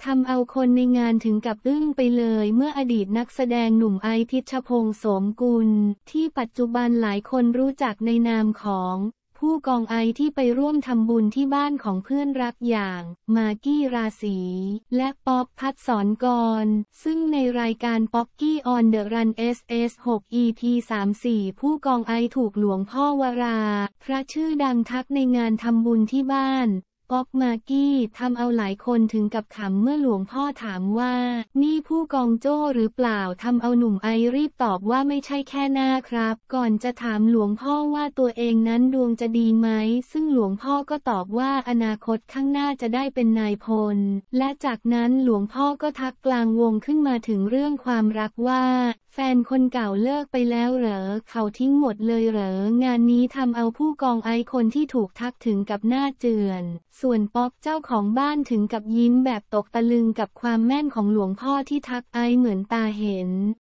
ทำเอาคนในงานถึงกับอึ้งไปเลยเมื่ออดีตนักแสดงหนุ่มไอซ์พิชพงษ์โสมกุลที่ปัจจุบันหลายคนรู้จักในนามของผู้กองไอที่ไปร่วมทำบุญที่บ้านของเพื่อนรักอย่างมากกี้ราศีและป๊อปพัดสรกรซึ่งในรายการป๊อกกี้ออนเดอะรัน SS6 EP 34ผู้กองไอถูกหลวงพ่อวราพระชื่อดังทักในงานทำบุญที่บ้านป๊อกมากกี้ทำเอาหลายคนถึงกับขำเมื่อหลวงพ่อถามว่านี่ผู้กองโจ้หรือเปล่าทำเอาหนุ่มไอรีบตอบว่าไม่ใช่แค่หน้าครับก่อนจะถามหลวงพ่อว่าตัวเองนั้นดวงจะดีไหมซึ่งหลวงพ่อก็ตอบว่าอนาคตข้างหน้าจะได้เป็นนายพลและจากนั้นหลวงพ่อก็ทักกลางวงขึ้นมาถึงเรื่องความรักว่าแฟนคนเก่าเลิกไปแล้วเหรอเขาทิ้งหมดเลยเหรองานนี้ทำเอาผู้กองไอคนที่ถูกทักถึงกับหน้าเจือนส่วนป๊อกเจ้าของบ้านถึงกับยิ้มแบบตกตะลึงกับความแม่นของหลวงพ่อที่ทักไอเหมือนตาเห็น